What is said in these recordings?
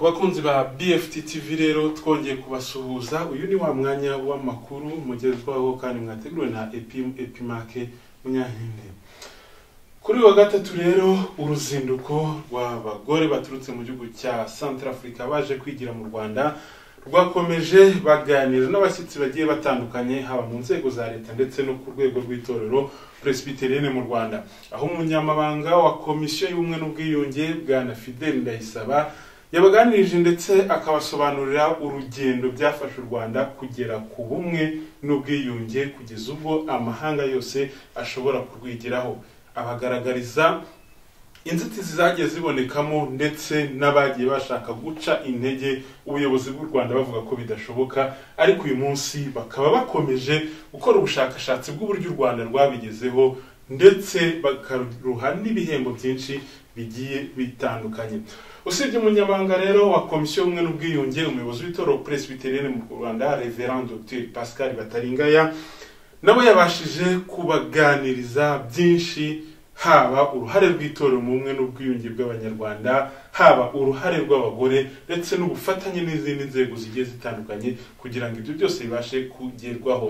Kubakunzi ba BFT TV rero twongeye kubasuhuza. Uyu ni wa mwanya w'amakuru mugezwaho kandi mwateguriwe na Epimake Munyankindi. Kuri wa gatatu rero uruzinduko rw'abagore baturutse mu gihugu cya Centrafrica baje kwigira mu Rwanda rwakomeje baganira n'abashyitsi bagiye batandukanye haba mu nzego za leta ndetse no ku rwego rw'itorero Presbyterienne mu Rwanda, aho umunyamabanga wa komisiyo y'ubumwe n'ubwiyunge bwana Fidèle Ndayisaba yabaganirije ndetse akabasobanurira urugendo byafashe u Rwanda kugera ku bumwe n'ubwiyunge kugeza ubwo amahanga yose ashobora kurwigiraho, abagaragariza inzitizi zagiye zibonekamo ndetse n'abagiye bashaka guca intege ubuyobozi bw'u Rwanda bavuga ko bidashoboka, ariko uyu munsi bakaba bakomeje gukora ubushakashatsi bw'uburyo u Rwanda rwabigezeho ndetse bakaruha n'ibihembo byinshi bigiye bitandukanye. Usibye umunyamabanga rero wa komisiyo y'ubumwe n'ubwiyunge, umuyobozi w'itorero Presbyterienne mu Rwanda Reverend Dr Pascal Bataringaya nabo yabashije kubaganiriza byinshi, haba uruhare rw'itorero mu bumwe n'ubwiyunge bw'abanyarwanda, haba uruhare rw'abagore ndetse n'ubufatanye n'izindi nzego zigiye zitandukanye kugira ngo ibyo byose bibashe kugerwaho.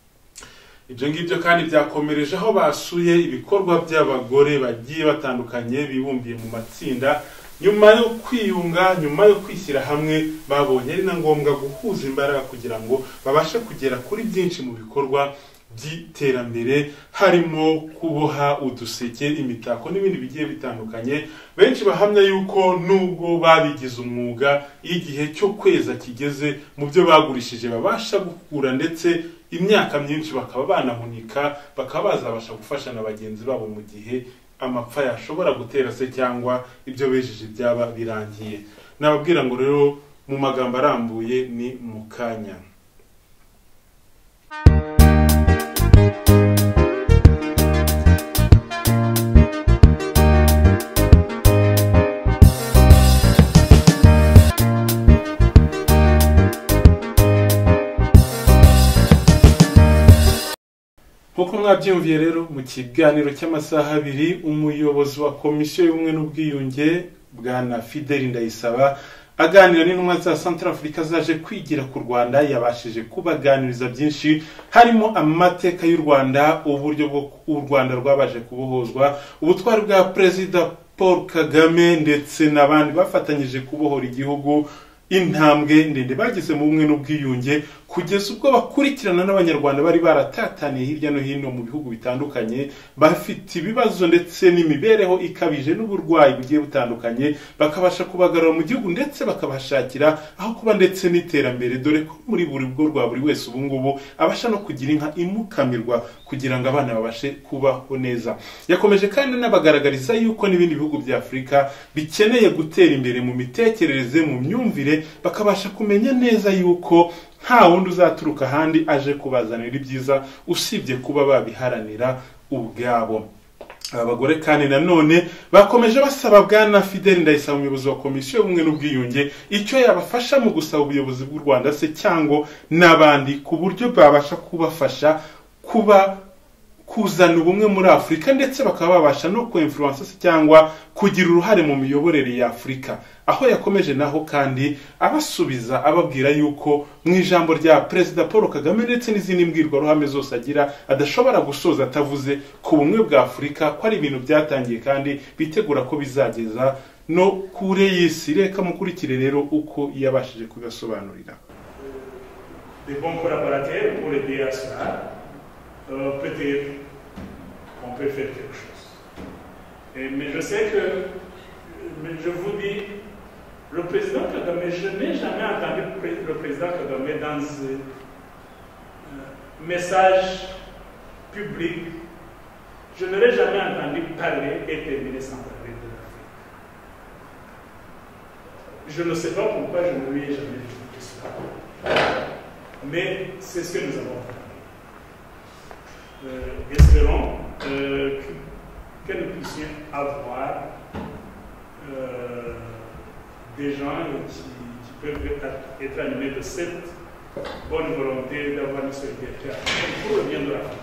Ibyo ngibyo kandi byakomereje aho basuye ibikorwa by'abagore bagiye batandukanye bibumbiye mu matsinda nyuma yo kwiyunga, nyuma yo kwishyira hamwe, babonye ari na ngombwa guhuza imbaraga kugira ngo babashe kugera kuri byinshi mu bikorwa by'iterambere, harimo kuboha uduseke, imitako n'ibindi bigiye bitandukanye. Benshi bahamya yuko nubwo babigize umwuga, igihe cyo kweza kigeze mu byo bagurishije babasha gukura ndetse imyaka myinshi bakaba banahunika, bakaba bazabasha gufasha na bagenzi babo mu gihe amapfa yashobora gutera se cyangwa ibyo bejeje byaba birangiye. Nababwira ngo rero mu magambo arambuye ni mu kanya. Nk'uko mwabyumviye rero mu kiganiro cy'amasaha abiri, umuyobozi wa komisiyo y'ubumwe n'ubwiyunge bwana Fidèle Ndayisaba aganira n'intumwa za Centrafrica zaje kwigira ku Rwanda yabashije kubaganiriza byinshi, harimo amateka y'u Rwanda, uburyo bwo u Rwanda rwabaje kubohozwa, ubutwari bwa Perezida Paul Kagame ndetse n'abandi bafatanyije kubohora igihugu, intambwe ndende bagize mu bumwe n'ubwiyunge kugeza ubwo bakurikirana n'abanyarwanda bari baratataniye hirya no hino mu bihugu bitandukanye, bafite ibibazo ndetse n'imibereho ikabije n'uburwayi bugiye butandukanye, bakabasha kubagarura mu gihugu ndetse bakabashakira aho kuba ndetse n'iterambere, dore ko muri buri bwo rwa buri wese ubu ngubu abasha no kugira inka imukamirwa kugira ngo abana babashe kubaho neza. Yakomeje kandi n'abagaragariza yuko n'ibindi bihugu bya Afurika bikeneye gutera imbere mu mitekerereze, mu myumvire, bakabasha kumenya neza yuko nta wundi uzaturuka ahandi aje kubazanira ibyiza usibye kuba babiharanira ubwabo. Abagore kandi nanone bakomeje basaba bwana Fidèle Ndayisaba, umuyobozi wa komisiyo y'ubumwe n'ubwiyunge, icyo yabafasha mu gusaba ubuyobozi bw'u Rwanda se cyangwa n'abandi ku buryo babasha kubafasha kuzana ubumwe muri Afurika ndetse bakaba babasha no ku-influence cyangwa kugira uruhare mu miyoborere ya Afurika. Aho yakomeje naho kandi abasubiza ababwira yuko mu ijambo rya Perezida Paul Kagame ndetse n'izindi mbwirwaruhame zose agira adashobora gusoza atavuze ku bumwe bwa Afurika, ko ari ibintu byatangiye kandi bitegura ko bizageza no kure y'isi. Reka mukurikire rero uko yabashije kugasobanurira. Des bons collaborateurs pour aider à cela. Peut-être on peut faire quelque chose. Mais je sais que, je vous dis, le président Kagame, je n'ai jamais entendu le président Kagame dans un message public, je ne l'ai jamais entendu parler et terminer sans parler de l'Afrique. Je ne sais pas pourquoi je ne lui ai jamais dit cela. Mais c'est ce que nous avons fait. Espérons que nous puissions avoir des gens qui peuvent être animés de cette bonne volonté d'avoir une solidarité pour le bien de l'Afrique.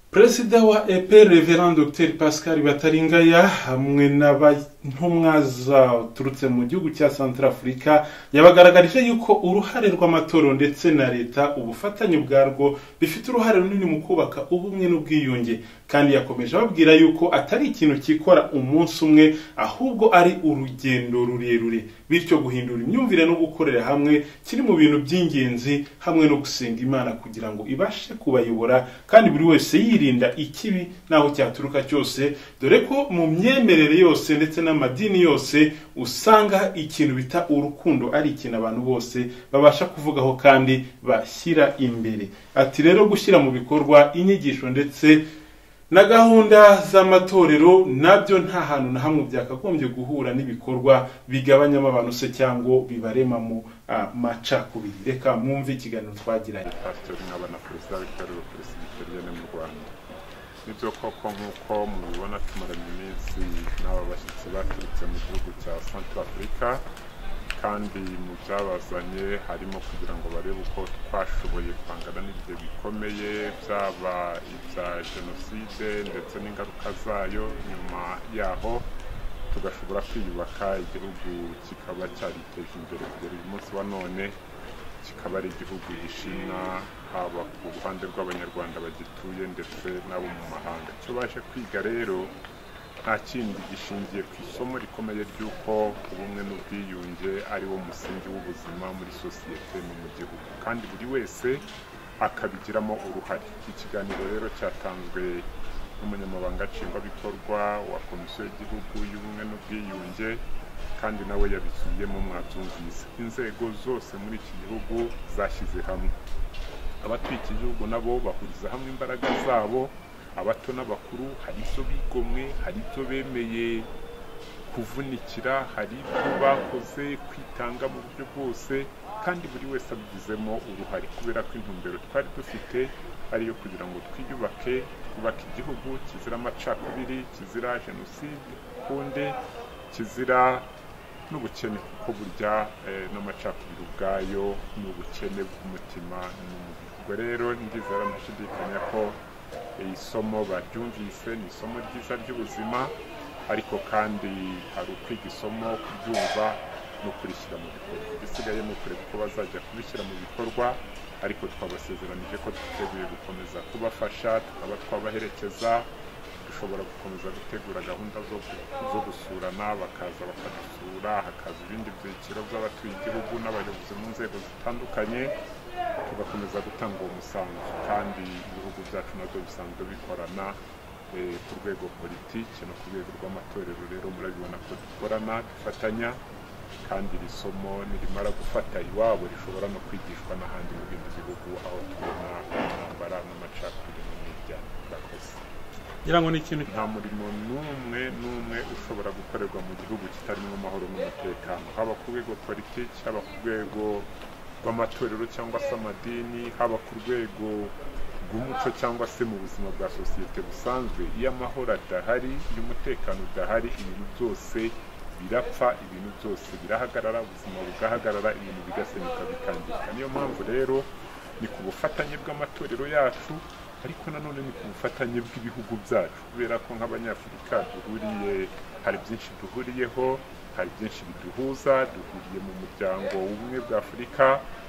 Perezida wa EP Reverend Dr Pascal Bataringaya hamwe n'abantumwa zaturutse mu gihugu cya Centrafrica yabagaragarije yuko uruhare rw'amatorero ndetse na leta ubufatanye bwarwo bifite uruhare runini mu kubaka ubumwe n'ubwiyunge, kandi yakomeje ababwira yuko atari ikintu kikora umunsi umwe ahubwo ari urugendo rurerure, bityo guhindura imyumvire no gukorera hamwe kiri mu bintu by'ingenzi hamwe no gusenga Imana kugira ngo ibashe kubayobora kandi buri wese yirinda ikibi naho cyaturuka cyose, dore ko mu myemerere yose ndetse n'amadini yose usanga ikintu bita urukundo ari ikintu abantu bose babasha kuvugaho kandi bashyira imbere. Ati rero gushyira mu bikorwa inyigisho ndetse na gahunda z'amatorero nabyo nta hantu na hamwe byakagombye guhura n'ibikorwa bigabanyamo abantu se cyangwa bibarema mu macakubiri. Reka mwumve ikiganiro twagiranye. Pastor n'abana perezida w'itorero Presbyterienne mu Rwanda. Nibyo koko nk'uko mubibona tumaranye iminsi n'aba bashyitsi baturutse mu gihugu cya Centrafrica, kandi mu byabazanye harimo kugira ngo barebe uko twashoboye guhangana n'ibihe bikomeye byaba ibya jenoside ndetse n'ingaruka zayo, nyuma yaho tugashobora kwiyubaka igihugu kikaba cyariteje imbere kugera uyu munsi wa none, kikaba ari igihugu gishimwa haba ku ruhande rw'abanyarwanda bagituye ndetse n'abo mu mahanga. Icyo baje kwiga rero nta kindi gishingiye ku isomo rikomeye ry'uko ubumwe n'ubwiyunge ari wo musingi w'ubuzima muri sosiyete no mu gihugu, kandi buri wese akabigiramo uruhare. Ikiganiro rero cyatanzwe n'umunyamabanga nshingwabikorwa wa komisiyo y'igihugu y'ubumwe n'ubwiyunge, kandi nawe yabisubiyemo mwabyumvise. Inzego zose muri iki gihugu zashyize hamwe, abatuye iki gihugu nabo bahuriza hamwe imbaraga zabo, abato n'abakuru, hari ibyo bigomwe, hari ibyo bemeye kuvunikira, hari ibyo bakoze kwitanga mu buryo bwose, kandi buri wese abigizemo uruhare, kubera ko intumbero twari dufite ariyo kugira ngo twiyubake, twubake igihugu kizira amacakubiri, kizira jenoside ukundi, kizira n'ubukene, kuko burya n'amacakubiri ubwayo n'ubukene bw'umutima n'umubiri. Ubwo rero ndizera ntashidikanya ko isomo baryumvise ni isomo ryiza ry'ubuzima, ariko kandi hari ukwiga isomo kuryumva no kurishyira mu bikorwa. Igisigaye ni ukureba uko bazajya kubishyira mu bikorwa, ariko twabasezeranije ko twiteguye gukomeza kubafasha, tukaba twabaherekeza. Dushobora gukomeza gutegura gahunda zo gusurana, bakaza bakadusura, hakaza ibindi byiciro by'abatuye igihugu n'abayobozi mu nzego zitandukanye, tugakomeza gutanga uwo musanzu. Kandi ibihugu byacu nabyo bisanzwe bikorana ku rwego politiki no ku rwego rw'amatorero. Rero murabibona ko dukorana, dufatanya, kandi iri somo nirimara gufata iwabo rishobora no kwigishwa n'ahandi mu bindi bihugu aho tubona intambara n'amacakubiri mu miryango. Murakoze. Ngira ngo ni ikintu nta murimo n'umwe ushobora gukorerwa mu gihugu kitarimo amahoro n'umutekano, haba ku rwego politiki, haba ku rwego rw'amatorero cyangwa se amadini, haba ku rwego rw'umuco cyangwa se mu buzima bwa sosiyete busanzwe. Iyo amahoro adahari, iyo umutekano udahari, ibintu byose birapfa, ibintu byose birahagarara, ubuzima bugahagarara, ibintu bigasenyuka bikangirika. Niyo mpamvu rero ni ku bufatanye bw'amatorero yacu, ariko nanone ni ku bufatanye bw'ibihugu byacu, kubera ko nk'abanyafurika hari byinshi duhuriyeho, hari byinshi biduhuza. Duhuriye mu muryango w'ubumwe bwa Afurika,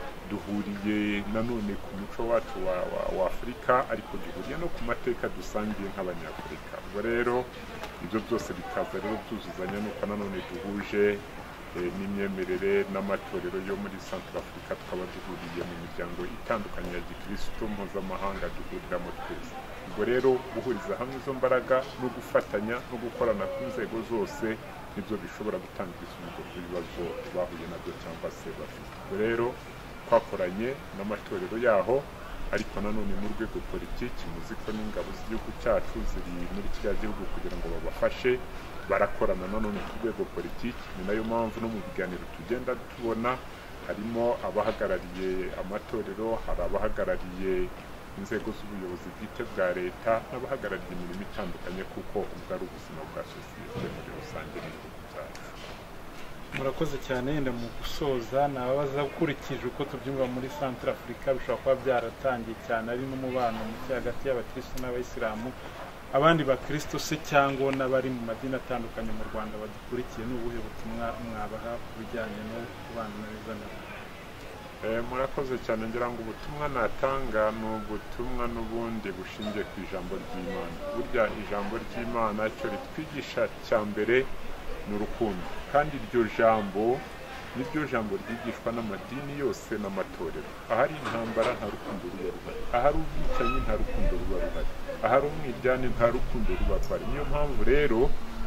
duhuriye nanone ku muco wacu wa Afurika, ariko duhuriye no ku mateka dusangiye nk'abanyafurika. Ubwo rero ibyo byose bikaza rero byuzuzanya nuko nanone duhuje n'imyemerere n'amatorero yo muri Centrafrica, tukaba duhuriye mu miryango itandukanye ya gikristo mpuzamahanga duhuriramo twese. Ubwo rero guhuriza hamwe izo mbaraga no gufatanya no gukorana ku nzego zose nibyo bishobora gutanga ibisubizo ku bibazo bahuye nabyo cyangwa se bafite. Ubwo rero twakoranye n'amatorero yaho, ariko nanone mu rwego politiki muzi ko n'ingabo z'igihugu cyacu ziri muri kiriya gihugu kugira ngo babafashe, barakorana nanone ku rwego politiki. Ni nayo mpamvu no mu biganiro tugenda tubona harimo abahagarariye amatorero, hari abahagarariye inzego z'ubuyobozi bwite bwa leta, n'abahagarariye imirimo itandukanye, kuko ubwo ari ubuzima bwa sosiyete muri rusange n'igihugu cyacu. murakoze cyane yenda mu gusoza nababaza ukurikije uko tubyumva muri Centre Africa bishobora kuba byaratangiye cyane ari n'umubano muke hagati y'abakristo n'abayisilamu abandi bakristo se cyangwa n'abari mu madini atandukanye mu Rwanda badukurikiye n'ubuhe butumwa mwabaha ku bijyanye no kubana neza nabo? Murakoze cyane ngira ngo ubutumwa natanga ni ubutumwa n'ubundi bushingiye ku ijambo ry'Imana. Burya ijambo ry'Imana cyo ritwigisha cya mbere ni urukundo, kandi iryo jambo niryo jambo ryigishwa n'amadini yose n'amatorero. Ahari intambara nta rukundo ruba ruhari, ahari ubwicanyi nta rukundo ruba ruhari, ahari umwiryane nta rukundo ruba ruhari. Niyo mpamvu rero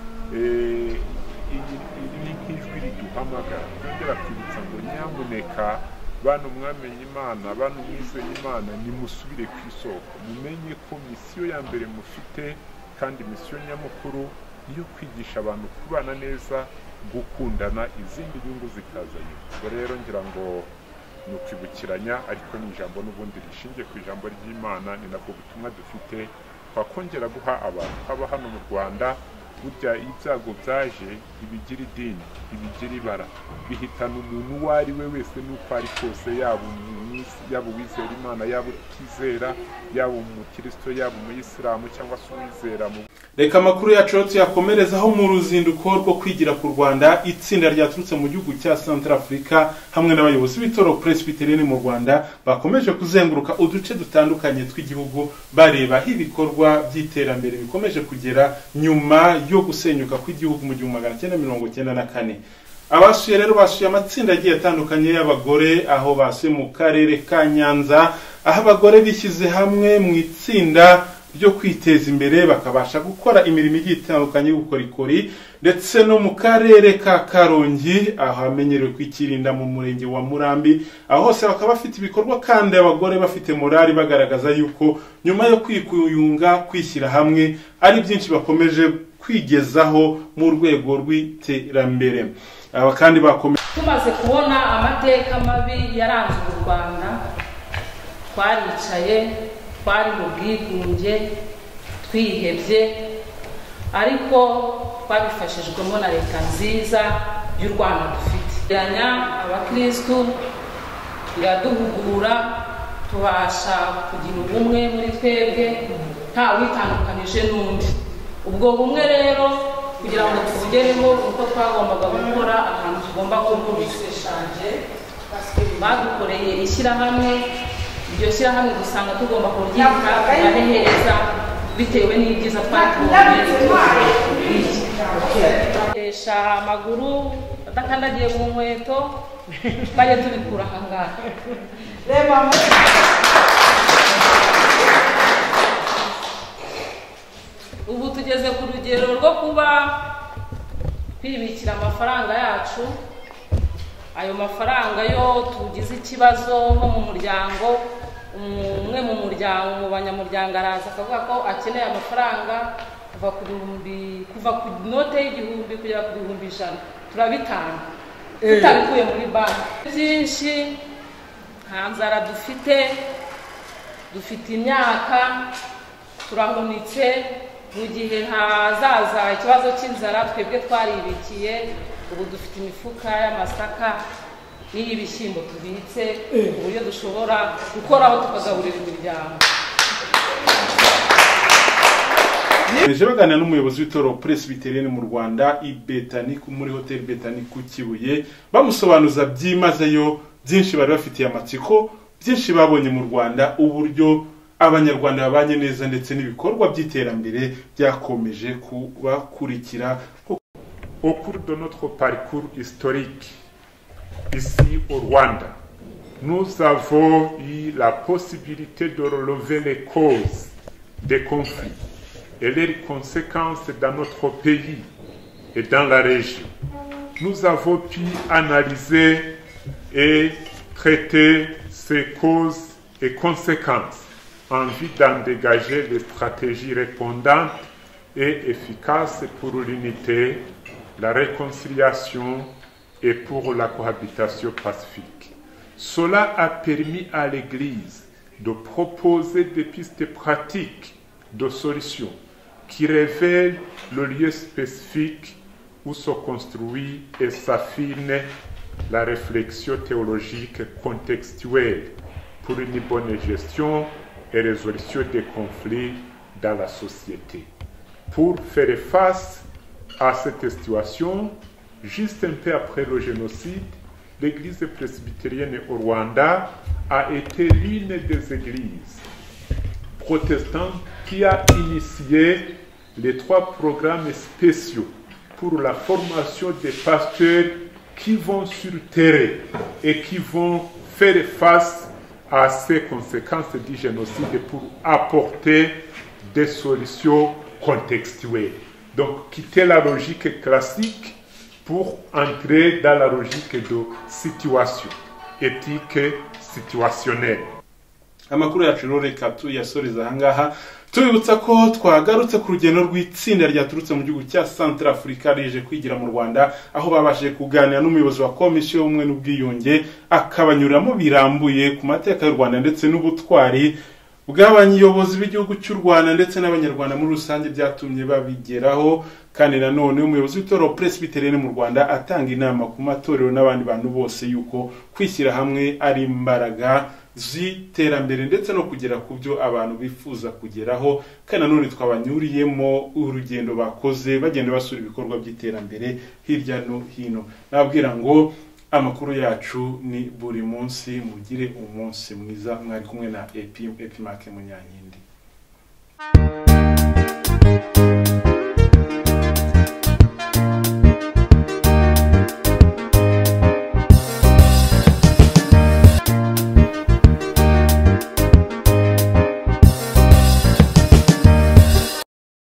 ni nk'ijwi riduhamagara ryongera kwibutsa ngo nyamuneka bantu mwamenye Imana, bantu mwizeye Imana, nimusubire ku isoko, mumenye ko misiyo ya mbere mufite kandi misiyo nyamukuru niyo kwigisha abantu kubana neza, gukundana, izindi nyungu zikazanye. Ubwo rero ngira ngo ni ukwibukiranya, ariko ni ijambo n'ubundi rishingiye ku ijambo ry'Imana, ni nabwo butumwa dufite twakongera guha abantu. Haba hano mu Rwanda burya ibyago byaje ibigira idini, ibigira ibara, bihitana umuntu uwo ari we wese n'uko ari kose, yaba uwizera Imana, yaba utizera, yaba umukristo, yaba umuyisilamu cyangwa se uwizera mu. Reka amakuru yacu tuyakomerezaho mu ruzinduko rwo kwigira ku Rwanda. Itsinda ryaturutse mu gihugu cya Centre Africa hamwe n'abayobozi b'Itorero Presbyterienne mu Rwanda bakomeje kuzenguruka uduce dutandukanye tw'igihugu bareba aho ibikorwa by'iterambere bikomeje kugera nyuma yo gusenyuka kw'igihugu mu 1994. Abasuye rero basuye amatsinda agiye atandukanye y'abagore, aho basuye mu karere ka Nyanza, aho abagore bishyize hamwe mu itsinda ryo kwiteza imbere bakabasha gukora imirimo igiye itandukanye y'ubukorikori, ndetse no mu karere ka Karongi aho hamenyerewe kwikirinda mu murenge wa Murambi, aho hose bakaba bafite ibikorwa kandi abagore bafite morali bagaragaza yuko nyuma yo kwikuyunga kwishyira hamwe ari byinshi bakomeje kwigezaho mu rwego rw'iterambere. Aba kandi bakomeje tumaze kubona amateka mabi yaranze u Rwanda, twaricaye, twari mu bwigunge, twihebye, ariko twabifashijwemo na leta nziza y'u Rwanda dufite. Abakristu iraduhugura, tubasha kugira ubumwe muri twebwe nta witandukanije n'undi. Ubwo bumwe rero kugira ngo tubugereho uko twagombaga gukora ahantu tugomba kuburiseshanje, badukoreye ishyirahamwe. Iryo shyirahamwe dusanga tugomba kuryita tugahehereza bitewe n'ibyiza twatubonye. Amaguru adakandagiye mu nkweto twajya tubikura aha ngaha. Ubu tugeze ku rugero rwo kuba twibikira amafaranga yacu. Ayo mafaranga yo tugize ikibazo nko mu muryango, umwe mu muryango mu banyamuryango araza akavuga ko akeneye amafaranga kuva ku note y'igihumbi kugera ku 100, turabitanga tutabikuye muri banki. Byinshi nta nzara dufite imyaka, turahunitse. Mu gihe hazaza ikibazo cy'inzara twebwe twaribikiye, ubu dufite imifuka y'amasaka n'iy'ibishyimbo tubitse uburyo dushobora gukoraho tukagaburira imiryango. Ejo baganira n'umuyobozi w'Itorero Presbyterienne mu Rwanda Ibetani muri Hotel Betani ku Kibuye, bamusobanuza byimazeyo byinshi bari bafitiye amatsiko, byinshi babonye mu Rwanda, uburyo abanyarwanda babanye neza ndetse n'ibikorwa by'iterambere byakomeje kubakurikira. Au cours de notre parcours historique ici au Rwanda, nous avons eu la possibilité de relever les causes des conflits et leurs conséquences dans notre pays et dans la région. Nous avons pu analyser et traiter ces causes et conséquences en vue d'en dégager des stratégies répondantes et efficaces pour l'unité, la réconciliation et pour la cohabitation pacifique. Cela a permis à l'Église de proposer des pistes pratiques de solutions qui révèlent le lieu spécifique où se construit et s'affine la réflexion théologique contextuelle pour une bonne gestion et résolution des conflits dans la société. Pour faire face à cette situation, juste un peu après le génocide, l'Église presbytérienne au Rwanda a été l'une des églises protestantes qui a initié les 3 programmes spéciaux pour la formation des pasteurs qui vont sur le terrain et qui vont faire face à ces conséquences du génocide pour apporter des solutions contextuelles. Donc, quitter la logique classique pour entrer dans la logique de situation, éthique situationnelle. Amakuru yacu rero reka tuyasoreza ahangaha tubibutsa ko twagarutse ku rugendo rw'itsinda ryaturutse mu gihugu cya Centrafrica rije kwigira mu Rwanda, aho babashije kuganira n'umuyobozi wa komisiyo y'ubumwe n'ubwiyunge akabanyuramo birambuye ku mateka y'u Rwanda ndetse n'ubutwari bw'abanyobozi b'igihugu cy'u Rwanda ndetse n'abanyarwanda muri rusange byatumye babigeraho. Kandi nanone umuyobozi w'itorero presbyterienne mu Rwanda atanga inama ku matorero n'abandi bantu bose yuko kwishyira hamwe ari imbaraga z'iterambere ndetse no kugera ku byo abantu bifuza kugeraho. Kandi nanone twabanyuriyemo urugendo bakoze bagenda basura ibikorwa by'iterambere hirya no hino. Nabwira ngo amakuru yacu ni buri munsi, mugire umunsi mwiza. Mwari kumwe na Epimake Munyankindi.